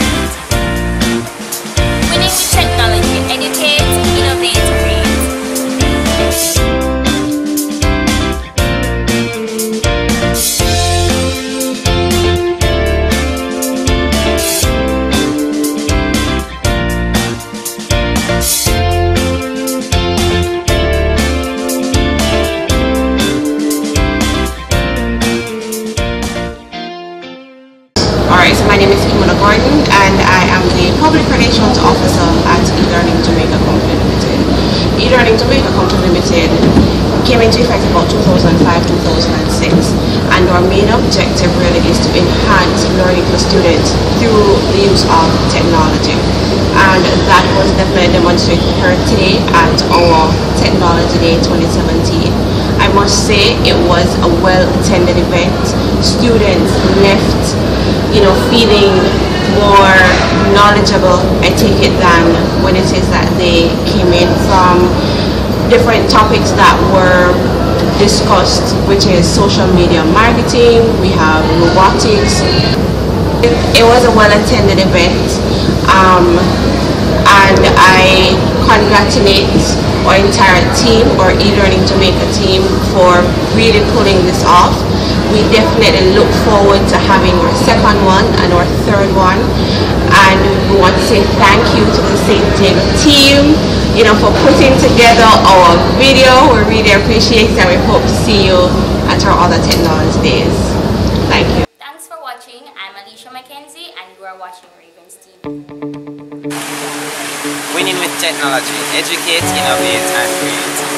Winning with technology. Educate, innovate, create. Alright, so my name is Imona Gordon and I am the Public Relations Officer at eLearning Jamaica Company Limited. eLearning Jamaica Company Limited came into effect about 2005-2006, and our main objective really is to enhance learning for students through the use of technology. And that was definitely demonstrated here today at our Technology Day 2017. I must say it was a well-attended event. Students left feeling more knowledgeable, I take it, than when it is that they came in from different topics that were discussed, which is social media marketing, we have robotics. It was a well-attended event, and I congratulate our entire team, our eLearning Jamaica team, for really pulling this off. We definitely look forward to having our second one and our third one, and we want to say thank you to the St. Diego team, for putting together our video. We really appreciate it, and we hope to see you at our other technology days. Thank you. Thanks for watching. I'm Alicia Mackenzie and you are watching Ravens TV. Winning with technology. Educate, innovate, and create.